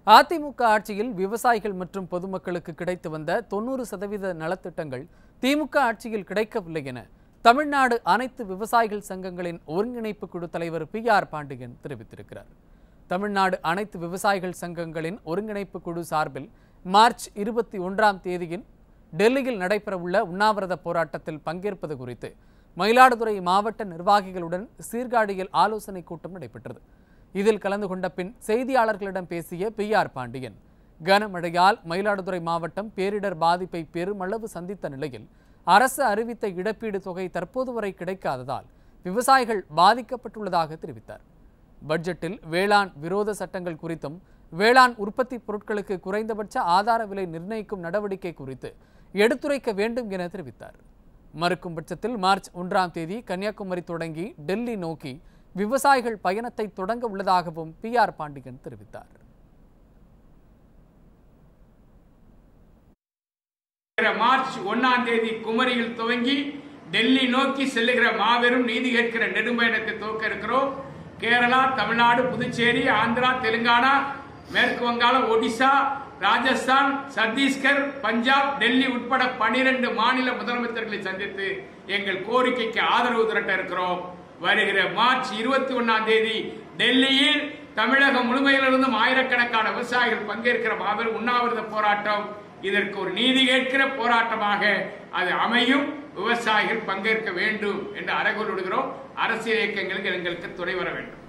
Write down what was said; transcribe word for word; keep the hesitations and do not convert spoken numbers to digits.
அதிமுக ஆட்சியில் விவசாயிகள் மற்றும் பொதுமக்களுக்கு கிடைத்து வந்த தொன்னூறு சதவீத நலத்திட்டங்கள் திமுக ஆட்சியில் கிடைக்கவில்லை என தமிழ்நாடு அனைத்து விவசாயிகள் சங்கங்களின் ஒருங்கிணைப்பு குழு தலைவர் பி ஆர் பாண்டியன் தெரிவித்திருக்கிறார். தமிழ்நாடு அனைத்து விவசாயிகள் சங்கங்களின் ஒருங்கிணைப்பு குழு சார்பில் மார்ச் இருபத்தி ஒன்றாம் தேதியின் டெல்லியில் நடைபெறவுள்ள உண்ணாவிரத போராட்டத்தில் பங்கேற்பது குறித்து மயிலாடுதுறை மாவட்ட நிர்வாகிகளுடன் சீர்காழியில் ஆலோசனை கூட்டம் நடைபெற்றது. இதில் கலந்து கொண்ட பின் செய்தியாளர்களிடம் பேசிய பி ஆர் பாண்டியன், கனமழையால் மயிலாடுதுறை மாவட்டம் பேரிடர் பாதிப்பை பெருமளவு சந்தித்த நிலையில் அரசு அறிவித்த இழப்பீடு தொகை தற்போது வரை கிடைக்காததால் விவசாயிகள் பாதிக்கப்பட்டுள்ளதாக தெரிவித்தார். பட்ஜெட்டில் வேளாண் விரோத சட்டங்கள் குறித்தும் வேளாண் உற்பத்தி பொருட்களுக்கு குறைந்தபட்ச ஆதார விலை நிர்ணயிக்கும் நடவடிக்கை குறித்து எடுத்துரைக்க வேண்டும் என தெரிவித்தார். மறுக்கும் பட்சத்தில் மார்ச் ஒன்றாம் தேதி கன்னியாகுமரி தொடங்கி டெல்லி நோக்கி விவசாயிகள் பயணத்தை தொடங்க உள்ளதாகவும் பி ஆர் பாண்டியன் தெரிவித்தார். மார்ச் ஒன்னாம் தேதி குமரியில் துவங்கி டெல்லி நோக்கி செல்லுகிற மாபெரும் நீதி கேட்கிற நெடும்பயணத்தை துவக்க இருக்கிறோம். கேரளா, தமிழ்நாடு, புதுச்சேரி, ஆந்திரா, தெலுங்கானா, மேற்கு வங்காளம், ஒடிசா, ராஜஸ்தான், சத்தீஸ்கர், பஞ்சாப், டெல்லி உட்பட பனிரெண்டு மாநில முதலமைச்சர்களை சந்தித்து எங்கள் கோரிக்கைக்கு ஆதரவு திரட்ட இருக்கிறோம். வருகிற மார்ச் இருபத்தி ஒன்னாம் தேதி டெல்லியில் தமிழகம் முழுமையிலிருந்தும் ஆயிரக்கணக்கான விவசாயிகள் பங்கேற்கிற மாபெரும் உண்ணாவிரத போராட்டம் இதற்கு ஒரு நீதி கேட்கிற போராட்டமாக அது அமையும். விவசாயிகள் பங்கேற்க வேண்டும் என்று அறைகூறி விடுகிறோம். அரசியல் இயக்கங்களுக்கு எங்களுக்கு துணை வர வேண்டும்.